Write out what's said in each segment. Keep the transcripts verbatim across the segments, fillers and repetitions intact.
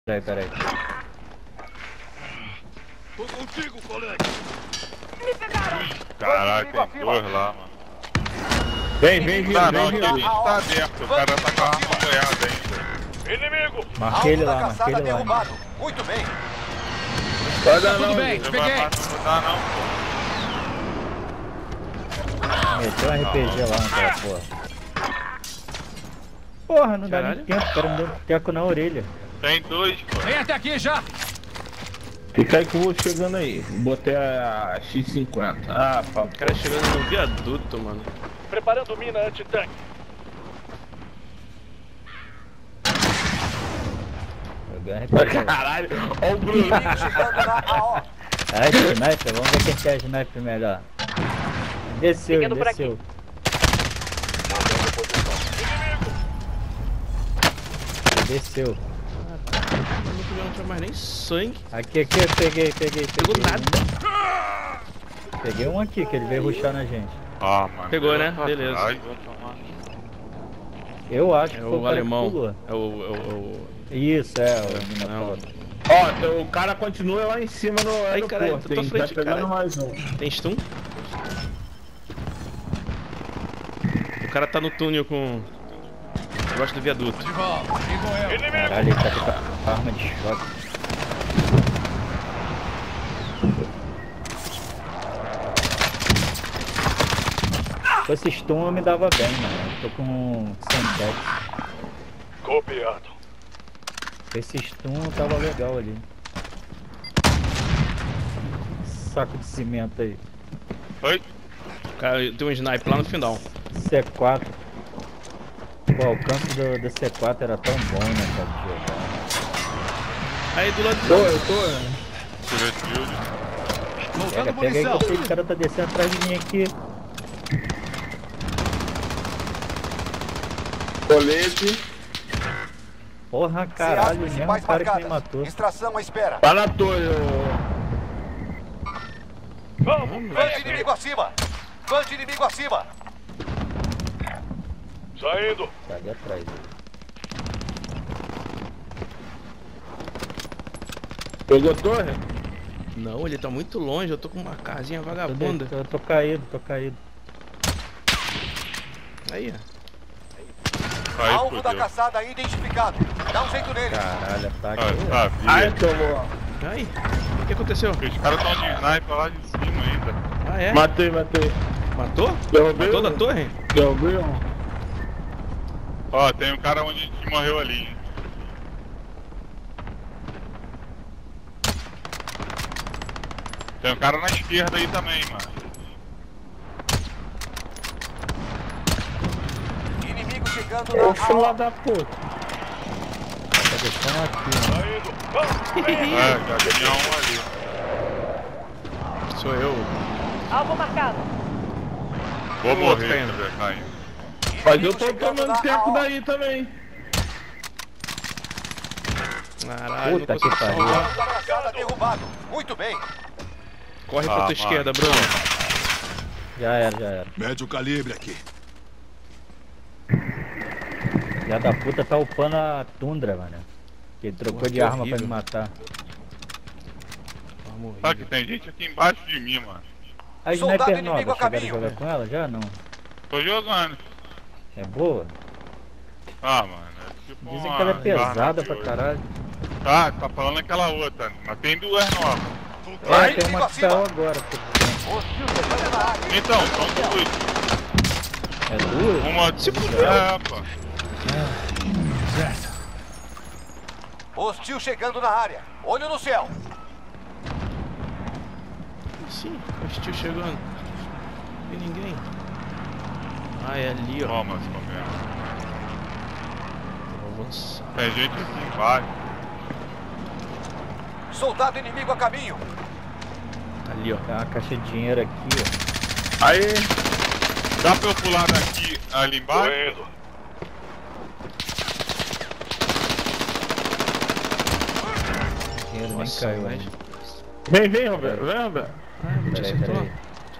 Peraí, peraí. Tô contigo, colega. Me pegaram! Caralho, tem dois lá, mano. Vem, vem, vem, Tá, vem, não, vem, aquele vem. bicho tá dentro. O cara tá com a arma apoiada ainda. Inimigo! Marquei ele Alvo da lá, marquei caçada ele lá. derrubado. Muito bem. Vai dar Tudo não, bem, te Você vai peguei. matar, não dá não, pô. Meteu um R P G lá naquela porra. Porra, não dá nem tempo, o cara me deu um teco na orelha. Tem dois, pô. Vem até aqui já. Fica aí que eu vou chegando aí. Botei a X cinquenta. Ah, papo. O cara chegando no viaduto, mano. Preparando mina anti-tanque. Jogando R P G. Caralho, olha o Bruno. Inimigo chegando na A O. Ai, sniper, vamos ver quem tem a sniper melhor. Desceu, Pegando por desceu. Desceu. Não tinha mais nem sangue. Aqui, aqui, eu peguei, peguei, peguei. Pegou nada. Peguei um aqui, que ele veio rushar na gente. Ah, mano. Pegou, né? Ai, Beleza. vai tomar. Eu acho É que foi o o cara que alemão. pulou. É o. É o, é o... Isso, é, o Não. Minotauro. Ó, o cara continua lá em cima no Ai, caralho, aeroporto, tô à hein? frente, Tá pegando caralho. mais um. Tem stun? O cara tá no túnel com. Debaixo do viaduto. De volta. Quem correu? Caralho, ele tá com a arma de choque. Se fosse stun eu me dava bem, mano. Eu tô com Semtex. Copiado. Esse stun tava legal ali. Saco de cimento aí. Oi? O cara tem um sniper lá no final. C quatro. Pô, o alcance do, do C quatro era tão bom, né, cara, de jogar. Aí do lado Tô, do. eu tô. Tirei shield. Voltando Pega, pega aí munição. que eu sei que o cara tá descendo atrás de mim aqui. Colete. Porra, C As caralho, mesmo principais o cara que me marcadas. matou. Extração à espera. Tá na torre, ô. Vamos! Bande inimigo acima. Bande inimigo acima. Saindo! Tá ali atrás. Pegou torre? Não, ele tá muito longe, eu tô com uma casinha Tô, vagabunda. de- tô, tô caído, tô caído. Aí, ó. Aí, Alvo da fodeu. caçada identificado. Dá um jeito nele. Caralho, ataque. Ah, tá, Ai, vi. tomou. Aí. O que aconteceu? Os caras tão de sniper lá de cima ainda. Ah, é? Matei, matei. Matou? Derrubei Matou um. da torre? Derrubei um. Ó, tem um cara onde a gente morreu ali, hein. Tem um cara na esquerda aí também, mano. Inimigo chegando Ô, na filho A O. da puta. Tá deixando aqui, né? Saindo! Vamos! É, já tinha um ali. Sou eu. Alvo marcado. Vou O outro morrer, caindo. quer ver, caindo. Mas eu Inimigo tô chegando tomando na tempo A O. daí também. Caralho, Puta não que consigo pariu. salvar. Alvo da caçada derrubado. Muito bem. Corre pra Ah, tua mano. esquerda, Bruno. Já era, já era. Médio calibre aqui. Já da puta tá upando a tundra, mano. Que ele trocou Porra, de que arma pra horrível. me matar. Vamos Sabe que tem gente aqui embaixo de mim, mano. A Soldado sniper inimigo nova, a chegaram a caminho. jogar com ela? Já não. Tô jogando. É boa? Ah, mano, é tipo Dizem uma que ela é pesada arma de pra ouro. caralho. Tá, tá falando aquela outra, mas tem duas novas. É, Vai, tem uma inimigo que saiu acima. agora. pô. Hostil chegando na área. Então, são duas. É duas? Uma Se fudeu. É, pô. Hostil chegando na área. Olho no céu. Sim, o tio chegando. Não tem ninguém. Ah, é ali, ó. Toma, se comer. Vou avançar. Tem gente aqui embaixo. Soldado inimigo a caminho. Tá ali, ó. Tem uma caixa de dinheiro aqui, ó. Aí, dá pra eu pular daqui ali Tô embaixo? indo! Dinheiro nem Nossa, caiu mas... ainda. Vem, vem, Roberto. Vem, Roberto. Ah, não te Peraí, acertou. peraí.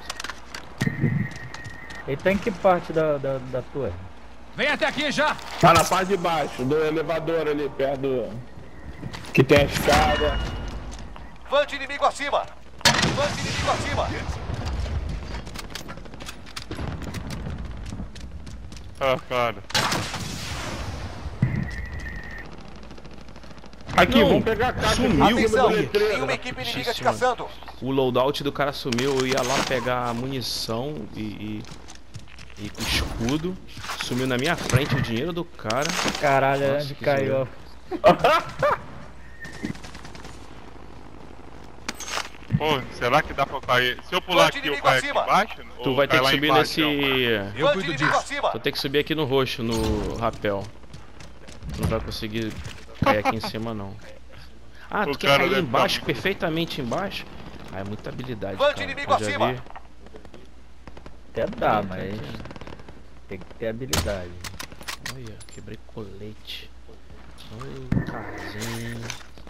Ele tá em que parte da, da, da torre? Vem até aqui já. Tá na parte de baixo do elevador ali, perto do... Que tem a escada. Van de inimigo acima. Van de inimigo acima. Ah, cara. Aqui, Não, vamos pegar a caixa. sumiu. aqui em cima Atenção, do letreiro. tem uma equipe inimiga Ixi, te caçando. O loadout do cara sumiu, eu ia lá pegar a munição e, e, e com o escudo. Sumiu na minha frente o dinheiro do cara. Caralho, é Nossa, onde que caiu. Pô, será que dá pra cair? Se eu pular Van de aqui, eu inimigo caio aqui acima. embaixo? Tu Ou vai ter cai que lá subir embaixo, nesse. ó? Eu Van de cuido inimigo disso. acima. Tu tem que subir aqui no roxo, no rapel. Tu não vai conseguir cair aqui em cima não. Ah, O tu quer cara cair deve embaixo, tá- perfeitamente embaixo? Ah, é muita habilidade, Van de cara. inimigo Eu já acima. vi. Até dá, mas tem que ter habilidade. Olha, quebrei colete. Oi, casinho.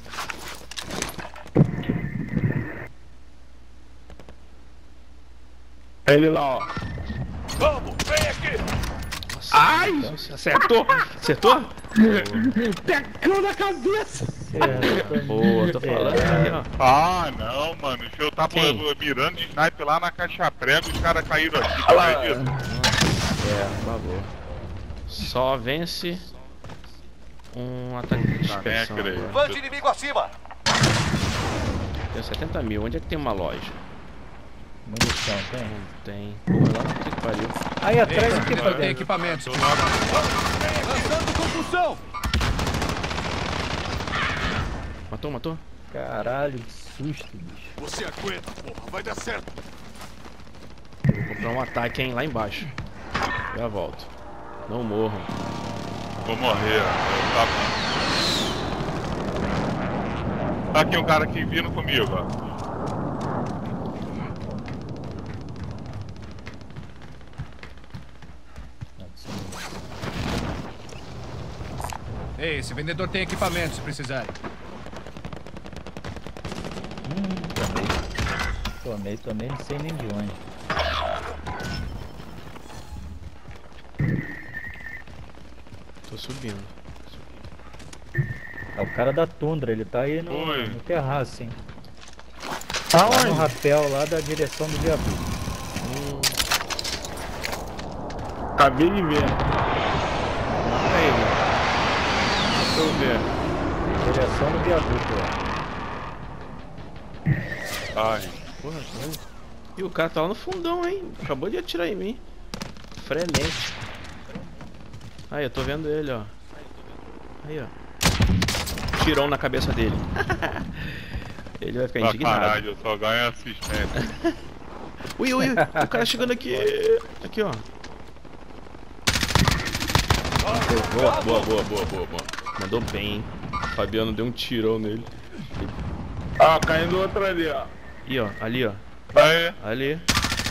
Ele lá, ó. Vamos, vem aqui. Nossa, Ai! nossa, acertou! Acertou? Pegou na cabeça. Certo. Boa, tô falando aí, ó. Ah, não, mano. Eu tava Quem? mirando de sniper lá na caixa prego e os caras caíram aqui. Olha lá. acredita? É, bagulho. Só vence um ataque de Tá, nem dispersão. acredito. agora. Van de inimigo acima. Tem setenta mil. Onde é que tem uma loja? Munição, tem? Não tem. Porra, lá na puta que pariu. Aí atrás Esse aqui, vendedor tem Fabiano. equipamentos. Tô lá. Lançando compulsão. Matou, matou? Caralho, que susto, bicho. Você aguenta, porra. Vai dar certo. Vou comprar um ataque, hein, lá embaixo. Já volto. Não morram. Vou morrer. Eu tava... Tá aqui um cara aqui vindo comigo, ó. Ei, esse vendedor tem equipamentos se precisarem. Tomei, tomei, não sei nem de onde. Tô subindo. É o cara da tundra, ele tá aí no, Oi. no terraço, hein. Lá no Aonde? rapel, lá da direção do viaduto. Acabei de ver. Aí, mano. Deixa eu ver. Direção do viaduto, ó. Ai. Porra, cara. E o cara tá lá no fundão, hein? Acabou de atirar em mim. Frenético. Aí, eu tô vendo ele, ó. Aí, ó. Tirão na cabeça dele. Ele vai ficar Pra indignado. caralho, eu só ganho assistência. Ui, ui, ui. O cara chegando aqui. Aqui, ó. Boa, boa, boa, boa, boa, boa. Mandou bem, hein? O Fabiano deu um tirão nele. Ó, caindo outro ali, ó. Ih, ó. Ali, ó. Aí, Ali.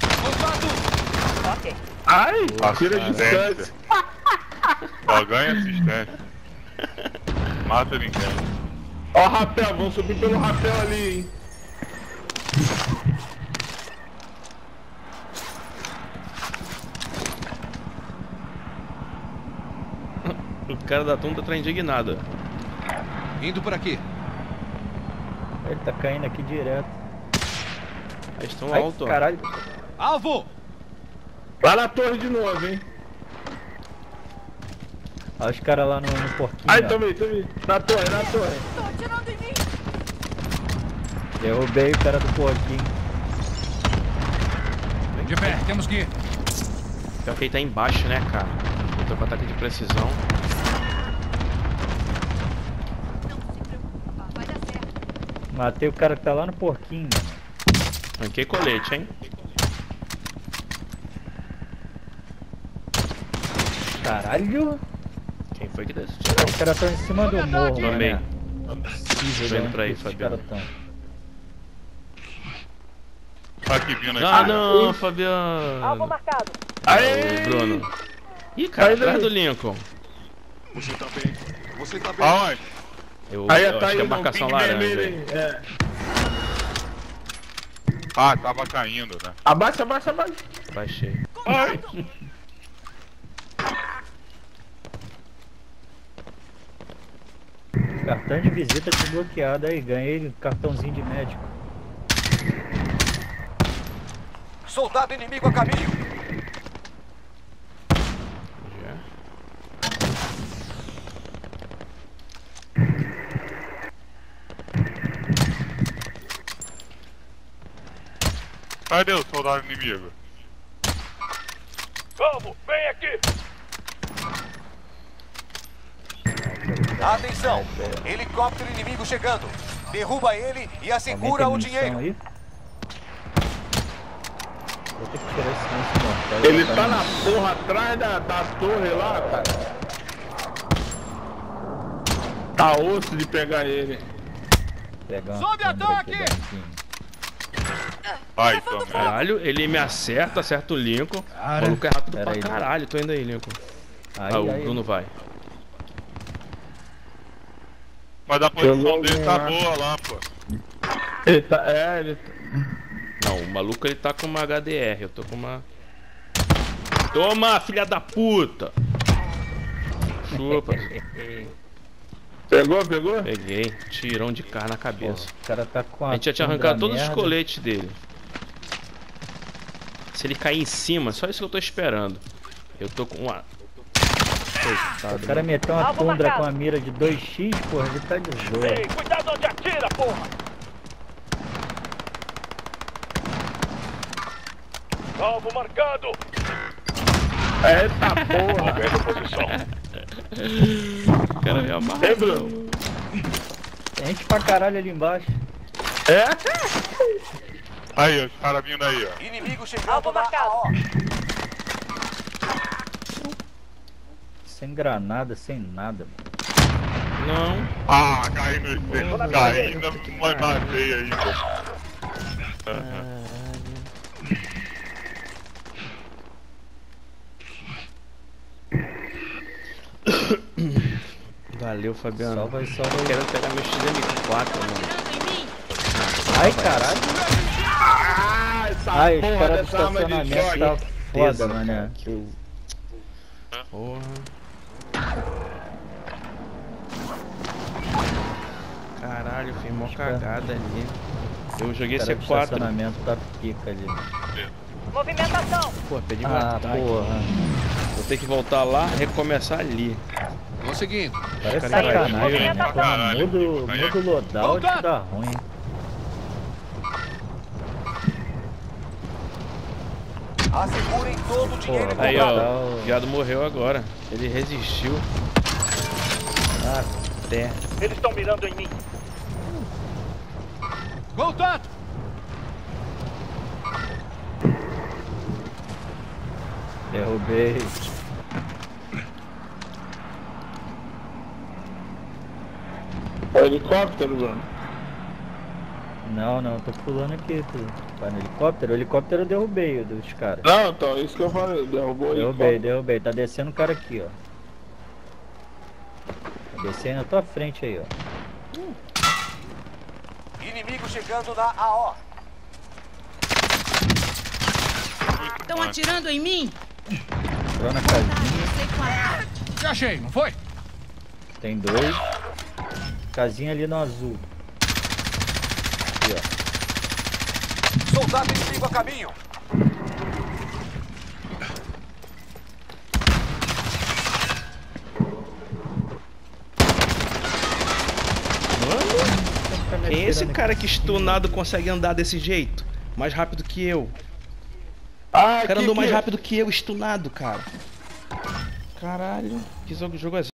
Ok. Ai, tira a assistência. distância. Só ganha assistência. Mata ninguém. Ó, rapel, vamos subir pelo rapel ali, hein. O cara da tunda tá indignado. Indo por aqui. Ele tá caindo aqui direto. Eles estão Ai, alto, ó. caralho. Alvo! Lá na torre de novo, hein. Olha os caras lá no, no porquinho. Ai, ó. tomei, tomei. Na torre, na torre. Tô atirando em mim. Derrubei o cara do porquinho. De pé, temos que ir. Pior que ele tá embaixo, né, cara? Eu tô com ataque de precisão. Não se preocupa, vai dar certo. Matei o cara que tá lá no porquinho. Ranquei colete, hein? Caralho. Quem foi que desse tiro? Os caras tão em cima do morro, Tomei. né? Não é possível, Tô indo né? pra aí, Esses Fabiano. caras tão. Tá aqui vindo aqui. Ah, não, Alvo Fabiano. marcado. Aê, Bruno. Ih, cara, Aí, atrás daí. do Lincoln. Você tá bem. Você tá bem. Aonde? Eu, Aí, eu tá acho aí, que é não, marcação ping vermelho, laranja. hein. É. Ah, tava caindo, né? Abaixa, abaixa, abaixa. Baixei. Ai. Os Cartão de visita desbloqueado aí, ganhei cartãozinho de médico. Soldado inimigo a caminho. Cadê o soldado inimigo? Vamos, vem aqui! Atenção! Helicóptero inimigo chegando. Derruba ele e assegura o dinheiro. Aí. Vou ter que tirar esse silêncio mortal. Ele tá na porra atrás da, da torre lá, cara. Tá osso de pegar ele. Pegar uma Sobe câmera ataque! aqui, Daniquinho. Ai, então. Caralho, ele me acerta, acerta o Lincoln. O Cara. maluco é rápido Pera pra aí, caralho. Tô indo aí, Lincoln. Aí, Ah, o aí. Bruno vai. Mas a posição vou dele tá ganhar. boa lá, pô. Ele tá. É, ele tá. Não, o maluco ele tá com uma H D R. Eu tô com uma. Toma, filha da puta! Chupa. Pegou, pegou? Peguei. Tirão de carne na Pô, cabeça. o cara tá com a A gente já tinha tundra arrancado todos os merda. coletes dele. Se ele cair em cima, só isso que eu tô esperando. Eu tô com uma. Coitado. O cara meteu uma Alvo tundra marcado. com a mira de dois x, porra, ele tá de zoa. Ei, cuidado onde atira, porra! Alvo marcado! Eita porra! Pega posição. O cara me amarra. Ei, Bruno? Tem gente pra caralho ali embaixo. É? Aí, os caras vindo aí, ó. Inimigo chegando Alvo na marcado. A O. Sem granada, sem nada, mano. Não. Ah, caí no espelho. Caí ainda mais matei ainda. Valeu, Fabiano. Salva aí, salva aí. Quero pegar meu X M quatro, mano. Ai, caralho. Ah, essa Ai, os porra caras do dessa arma de estacionamento choque. tá foda, Pesa, mano. Porra. Caralho, fiz mó cagada ali. Eu joguei O C cara do quatro. estacionamento tá pica ali. Movimentação. Pô, perdi meu Ah, ataque. porra. Vou ter que voltar lá, recomeçar ali. Vou seguindo. Parece Cara, sacanagem, vai, né? caralho. Quando muda, muda o loadout, Volta! dá ruim. Assegurem todo o dinheiro Porra, Aí, encontrado. ó. O viado morreu agora. Ele resistiu. Até. Eles estão mirando em mim. Voltando! Derrubei. É helicóptero, Bruno. Não, não, tô pulando aqui. Tu vai no helicóptero? O helicóptero eu derrubei o dos caras. Não, então, isso que eu falei. Derrubou o Derrubei, helicóptero. derrubei. Tá descendo o cara aqui, ó. Tá descendo na tua frente aí, ó. Inimigo chegando na A O. Estão atirando em mim? Entrou na casinha. Te achei, não foi? Tem dois. Casinha ali no azul. Aqui, ó. Soldado inimigo a caminho. Quem é esse cara que stunado consegue andar desse jeito? Mais rápido que eu. Ah, O cara que andou mais que- rápido que eu, stunado, cara. Caralho. Que jogo, jogo é esse?